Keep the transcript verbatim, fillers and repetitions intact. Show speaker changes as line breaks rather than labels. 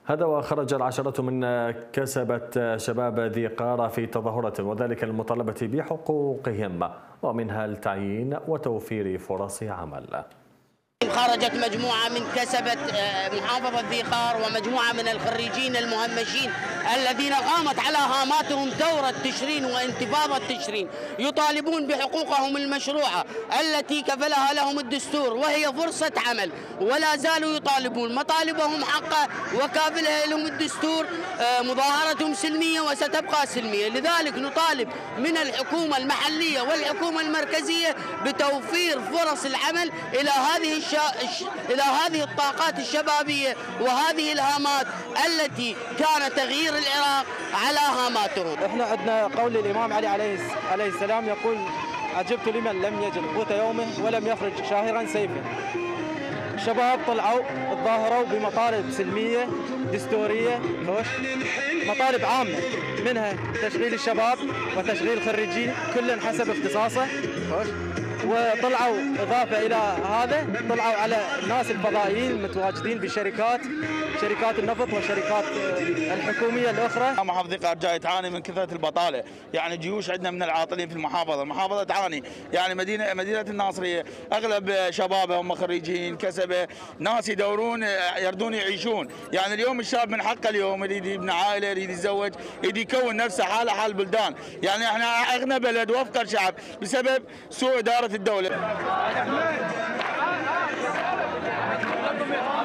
هذا وخرج العشرة من كسبة شباب ذي قارة في تظاهرة وذلك للمطالبة بحقوقهم ومنها التعيين وتوفير فرص عمل.
خرجت مجموعة من كسبة محافظة ذي قار ومجموعة من الخريجين المهمشين الذين قامت على هاماتهم دورة تشرين وانتفاضة تشرين، يطالبون بحقوقهم المشروعة التي كفلها لهم الدستور وهي فرصة عمل، ولا زالوا يطالبون مطالبهم حقا وكافلها لهم الدستور. مظاهرتهم سلمية وستبقى سلمية، لذلك نطالب من الحكومة المحلية والحكومة المركزية بتوفير فرص العمل إلى هذه الش... إلى هذه الطاقات الشبابية وهذه الهامات التي كان تغيير العراق على هاماتهم.
احنا عندنا قول الإمام علي عليه عليه السلام يقول: عجبت لمن لم يجد قوت يومه ولم يخرج شاهرا سيفه. الشباب طلعوا تظاهروا بمطالب سلمية دستورية، مطالب عامة منها تشغيل الشباب وتشغيل الخريجين كل حسب اختصاصه، وطلعوا إضافة إلى هذا طلعوا على الناس الفضائيين المتواجدين بشركات شركات النفط والشركات الحكومية الأخرى.
محافظة ذي قار جاي تعاني من كثرة البطالة، يعني جيوش عندنا من العاطلين في المحافظة، المحافظة تعاني، يعني مدينة مدينة الناصرية أغلب شبابها هم خريجين كسبة، ناس يدورون يردون يعيشون، يعني اليوم الشاب من حقه اليوم يريد يبني عائلة، يريد يتزوج، يريد يكون نفسه حاله حال البلدان، يعني احنا أغنى بلد وأفقر شعب بسبب سوء إدارة الدولة.